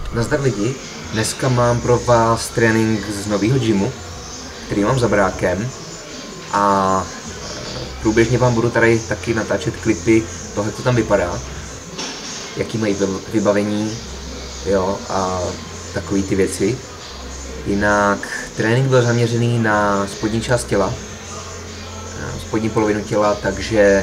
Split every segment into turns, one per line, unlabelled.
Nazdar lidi, dneska mám pro vás trénink z nového gymu, který mám za brákem a průběžně vám budu tady taky natáčet klipy toho, jak to tam vypadá, jaký mají vybavení, jo, a takové ty věci. Jinak trénink byl zaměřený na spodní část těla, na spodní polovinu těla, takže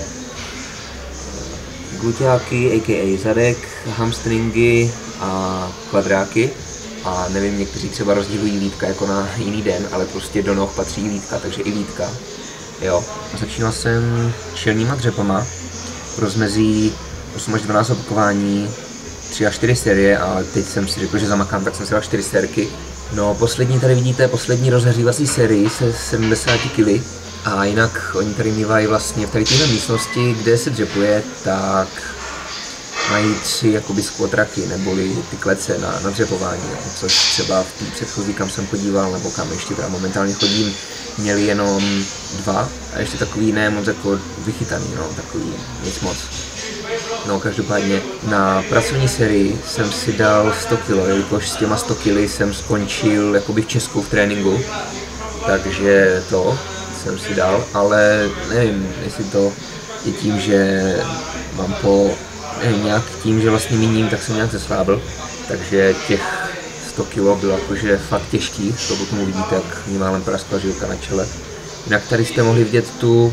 gluťáky, a.k.a. zadek, hamstringy a kvadráky. A nevím, někteří třeba rozdělují lítka jako na jiný den, ale prostě do noh patří lítka, takže i lítka. Jo. Začínal jsem čelníma dřepama v rozmezí 8 až 12 opakování, 3 až 4 série, ale teď jsem si řekl, že zamakám, tak jsem si dal 4 sérky. No, poslední tady vidíte, poslední rozehřívací sérii se 70 kg. A jinak oni tady mývají vlastně v tady téhle místnosti, kde se dřepuje, tak mají 3 jakoby squat racky, neboli ty klece na dřepování, což třeba v té předchozí, kam jsem podíval, nebo kam ještě teda momentálně chodím, měli jenom 2 a ještě takový ne moc jako vychytaný, no, takový nic moc. No, každopádně na pracovní sérii jsem si dal 100 kg, jelikož s těma 100 kg jsem skončil jakoby v Česku v tréninku, takže to jsem si dal, ale nevím, jestli to je tím, že mám nějak tím, že vlastně míním, tak jsem nějak zeslábl, takže těch 100 kg bylo jakože fakt těžký, to potom uvidíte, jak mě málem praskla žilka na čele. Jinak tady jste mohli vidět tu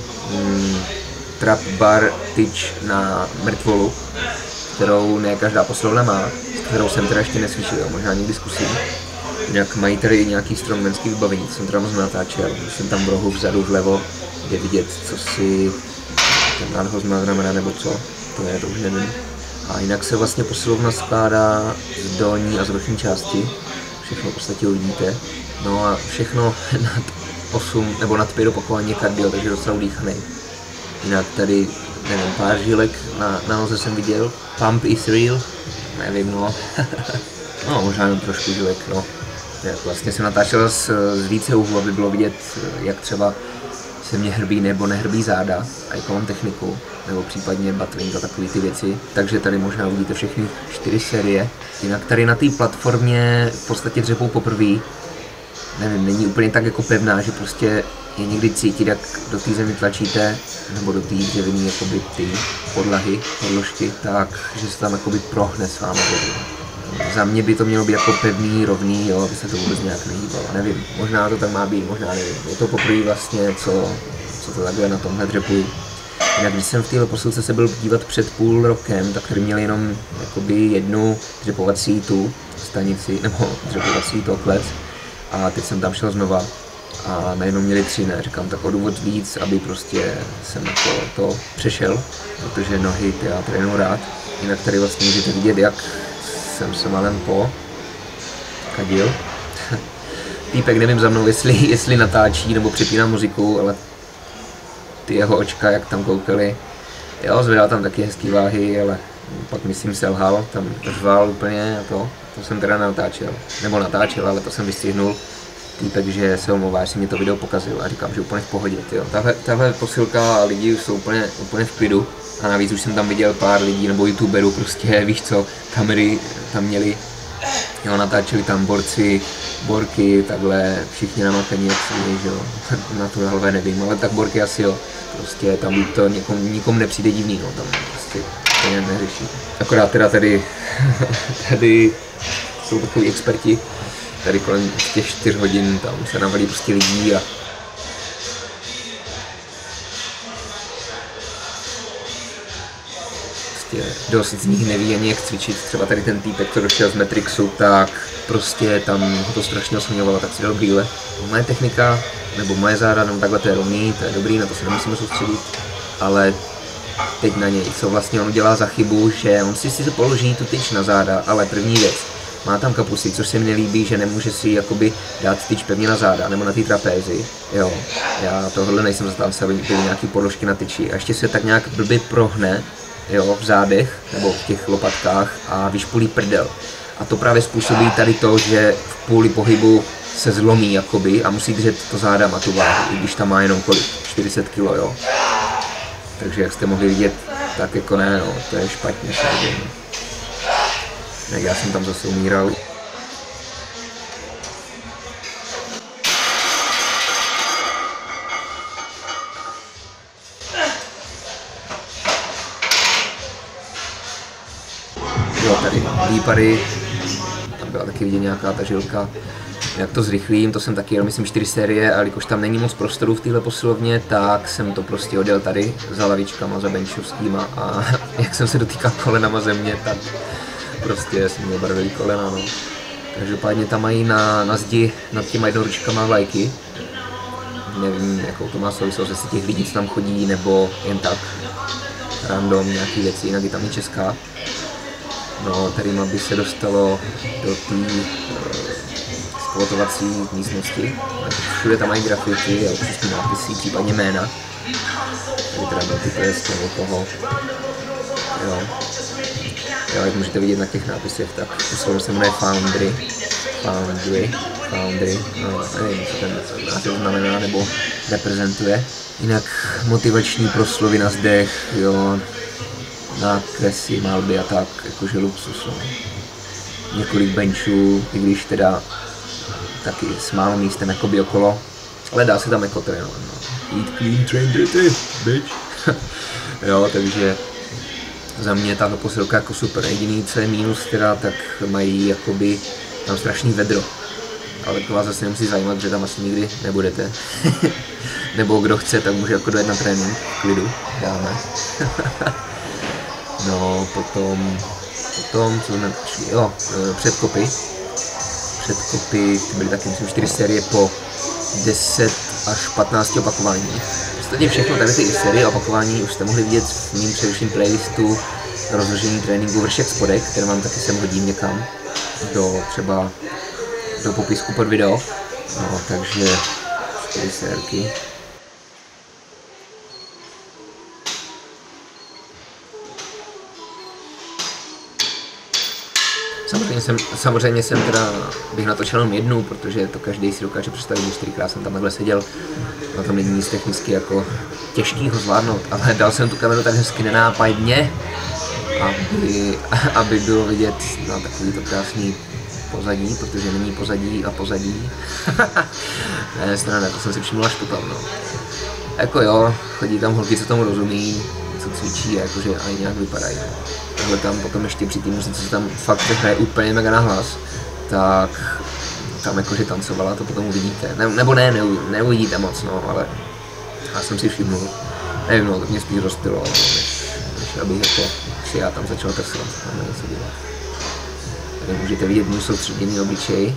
trap bar tyč na mrtvolu, kterou ne každá posilovna má, s kterou jsem teda ještě nesvičil, možná někdy zkusím. Jinak mají tady nějaký strongmanský vybavení, co jsem teda moc natáčel, jsem tam v rohu vzadu vlevo, kde vidět, co si ten nadhoz na ramena nebo co, to už nevím. A jinak se vlastně posilovna skládá z dolní a z vrchní části, všechno v podstatě uvidíte. No a všechno nad 8 nebo nad 5 opakování kardio, takže docela udýchaný. Jinak tady, nevím, pár žilek na noze jsem viděl, pump is real, nevím, no. No, možná jen trošku žilek, no. Vlastně jsem natáčel z více úhlů, aby bylo vidět, jak třeba se mě hrbí nebo nehrbí záda a jakou mám techniku, nebo případně buttwing a takové ty věci. Takže tady možná uvidíte všechny 4 série. Jinak tady na té platformě v podstatě dřepou poprvé. Nevím, není úplně tak jako pevná, že prostě je někdy cítit, jak do té zemi tlačíte, nebo do té dřevěný jakoby ty podložky, tak, že se tam jakoby prohne s vámi. Za mě by to mělo být jako pevný, rovný, jo, aby se to vůbec nějak nehýbalo. Nevím, možná to tak má být, možná nevím. Je to poprvé vlastně, co to takhle na tomhle dřepuji. Jinak když jsem v téhle posilce se byl dívat před půl rokem, tak tady měli jenom jakoby jednu dřepovací tu stanici, nebo dřepovací to klec. A teď jsem tam šel znova a najednou měli 3, ne, říkám, tak o důvod víc, aby prostě jsem jako to přešel, protože nohy já trénuji rád. Jinak tady vlastně můžete vidět, jak jsem se malem kadil. Týpek nevím za mnou, jestli natáčí nebo připíná muziku, ale ty jeho očka, jak tam koukali, jo, zvedal tam taky hezký váhy, ale pak myslím selhal, tam řval úplně a to jsem teda natáčel, ale to jsem vystihnul. Týpek, že se omlouvá, jestli mě to video pokazil a říkám, že úplně v pohodě, jo. Tahle posilka a lidi jsou úplně v klidu a navíc už jsem tam viděl pár lidí nebo youtuberů, prostě víš co, kamery tam měli, jo, natáčeli tam borci, borky, takhle všichni namakaní jak si, že jo, na to hlavě nevím, ale tak borky asi jo, prostě tam to nikomu nepřijde divný, no, tam prostě to neřeší. Akorát teda tady jsou takový experti, tady kolem těch 4 hodin tam se navalí prostě lidí a prostě dost z nich neví ani jak cvičit. Třeba tady ten týpek, co došel z Matrixu, tak prostě tam ho to strašně osměňovalo, tak si dal brýle. Moje technika, nebo moje záda, no takhle to je rovný, to je dobrý, na to se nemusíme soustředit, ale teď na něj, co vlastně on udělá za chybu, že on si položí tu tyč na záda, ale první věc, má tam kapusy, což se mi nelíbí, že nemůže si jakoby dát tyč pevně na záda, nebo na té trapézi, jo. Já tohle nejsem zastánce, aby byly nějaký podložky na tyči a ještě se tak nějak blbě prohne, jo, v zádech, nebo v těch lopatkách a vyšpulí prdel. A to právě způsobí tady to, že v půli pohybu se zlomí jakoby a musí držet to zádama tu váhu, i když tam má jenom kolik, 40 kg, jo. Takže jak jste mohli vidět, tak jako ne, no, to je špatně, samozřejmě. Já jsem tam zase umíral. ty výpady, tam byla taky vidět nějaká ta žilka. Jak to zrychlím, to jsem taky jel, myslím 4 série, a jelikož tam není moc prostoru v téhle posilovně, tak jsem to prostě odjel tady za lavičkama, za benchovskýma, a jak jsem se dotýkal kolenama země, tak prostě jsem měl barvivý kolena, no. Každopádně tam mají na zdi nad těma jednoručkama vlajky. Nevím, jakou to má souvislost, jestli těch lidí, co tam chodí, nebo jen tak random nějaký věci, jinak je tam i česká. No, tady by se dostalo do té skvotovací místnosti. Všude tam mají grafity a určitě nápisy, případně jména. Tady teda byl tyto jestli někoho. Jo, jak můžete vidět na těch nápisech, tak to slovo se jmenuje Foundry, no, nevím, co ten název znamená nebo reprezentuje. Jinak motivační proslovy na zdech, jo, nákresy, malby a tak, jakože luxus, no. Několik benchů, i když teda taky s málo místem jakoby okolo, ale dá se tam jako trénovat, no. Eat clean, train dirty, bitch. Jo, takže za mě tato posilka jako super. Jediný, co je mínus teda, tak mají jakoby tam strašný vedro. Ale to vás zase nemusí zajímat, že tam asi nikdy nebudete. Nebo kdo chce, tak může jako dojet na trénink, v klidu, dáme. No, potom, co jsme šli, jo, předkopy, ty byly taky, myslím, 4 série po 10 až 15 opakování. Ostatně všechno tady ty série opakování už jste mohli vidět v mým především playlistu rozložení tréninku vršek spodek, který vám taky sem hodím někam, třeba do popisku pod video, no, takže 4 sérky. Samozřejmě jsem teda bych natočil jenom jednu, protože to každý si dokáže představit, že 4krát jsem tam takhle seděl. Na tom není nic technicky jako těžkýho zvládnout, ale dal jsem tu kameru tak hezky nenápadně, aby bylo vidět na takový to krásný pozadí, protože není pozadí a pozadí. Ne, strana, to jsem si všiml až potom, no. Jako jo, chodí tam holky, co tomu rozumí, co cvičí, jakože ani nějak vypadají. Takhle tam potom ještě při té muzice, co tam fakt hraje úplně mega nahlas, tak tam jakože tancovala, to potom uvidíte. Nebo ne, neuvidíte moc, no, ale já jsem si všiml. Nevím, no, to mě spíš rozptilo, než abych jako si já tam začal trsovat, tam něco dělat. Tady můžete vidět můj soustředěný obličej.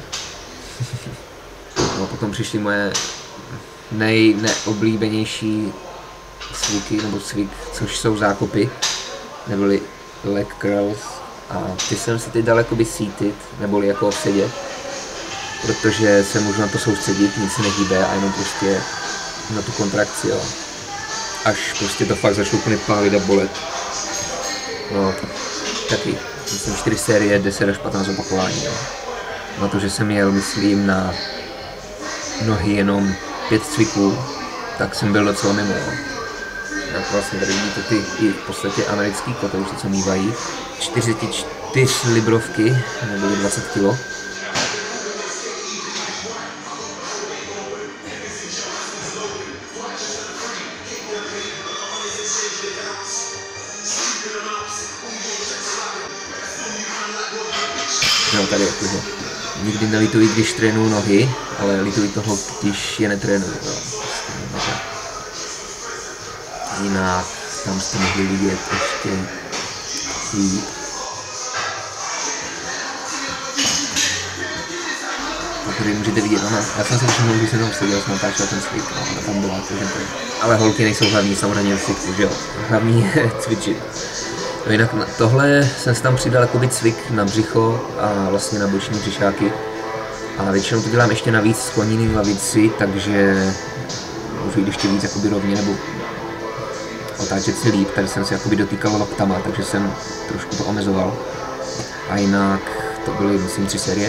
No, potom přišly moje nejoblíbenější cviky, nebo cvik, což jsou zákopy, neboli leg curls, a ty jsem si teď dal jakoby seated, neboli jako sedět, protože se můžu na to soustředit, nic se nehýbe a jenom prostě na tu kontrakci, jo. Až prostě to fakt začalo úplně pálit a bolet. No, taky, myslím 4 série, 10 až 15 opakování, jo. Na to, že jsem jel, myslím, na nohy jenom 5 cviků, tak jsem byl docela mimo, jo. Jak vlastně tady vidíte ty i v podstatě americký kotouci, co mývají 44 librovky, nebo 20 kg. No, tady jakože nikdy nelituji, když trénuju nohy, ale lituji toho, když je netrénuju. No. Jinak tam jste mohli vidět ještě tady můžete vidět, no, já jsem si všiml, když jsem tam seděl, jsem natáčel ten cvik, no, ona tam byla, ale holky nejsou hlavní samozřejmě v cviku, že jo, hlavní je cvičit. No, jinak tohle jsem si tam přidal jakoby cvik na břicho a vlastně na boční břišáky. A většinou to dělám ještě navíc skloněný v lavici, takže můžu jít ještě víc jakoby rovně nebo otáčet si líp. Tady jsem se jakoby dotýkal loktama, takže jsem trošku to omezoval. A jinak to byly, myslím, 3 série.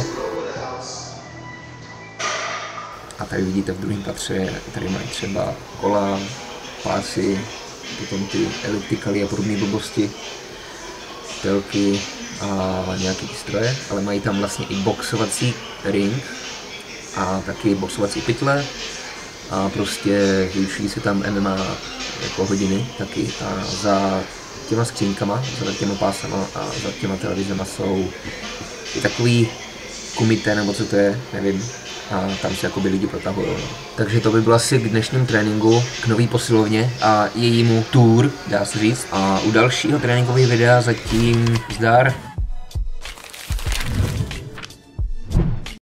A tady vidíte v druhém patře, tady mají třeba kola, pásy, potom ty elliptikaly a podobné blbosti, telky a nějaké stroje, ale mají tam vlastně i boxovací ring a taky boxovací pytle a prostě vyučují se tam MMA jako hodiny taky a za těma skřínkama, za těma pásama a za těma televizema jsou i takový kumité, nebo co to je, nevím. A tam se jakoby lidi protahují. No. Takže to by bylo asi k dnešnímu tréninku, k nový posilovně a jejímu tour, dá se říct. A u dalšího tréninkového videa zatím zdar.